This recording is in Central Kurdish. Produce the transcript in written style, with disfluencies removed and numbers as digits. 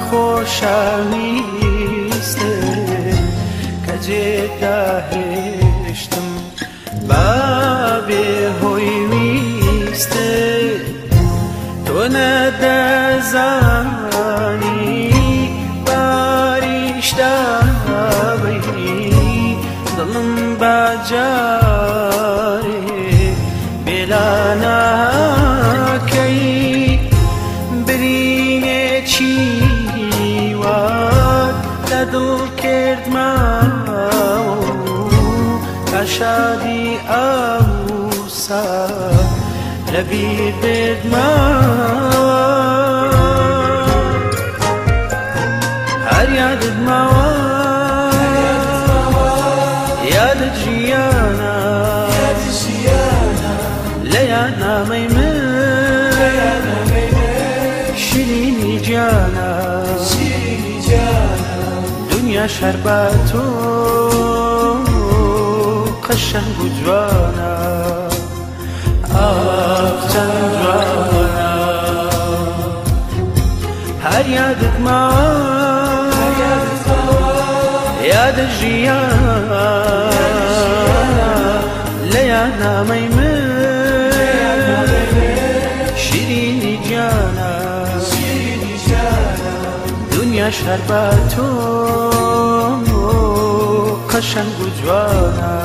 خۆشەویستە کە جێداهێشتم با بێهۆی ویستە تۆ نەدەزانی باریشتاوەی دڵم باجارێ بێلا ناکەی برینێکی وات لە دڵ کردماوە تا شادی ئەوسا لەبیر بردماوە هەر یادت ماوە یادت ژیانە لە یادنامەی من شیرینی جانە دنیاش هەر بە تۆ قەشەنگ و جوانە ئاخ چەند جوانە هەر یادت ماوە یادت ژیانە لە یادنامەی من شیرینی جانە دنیاش هەر بە تۆ قەشەنگ و جوانە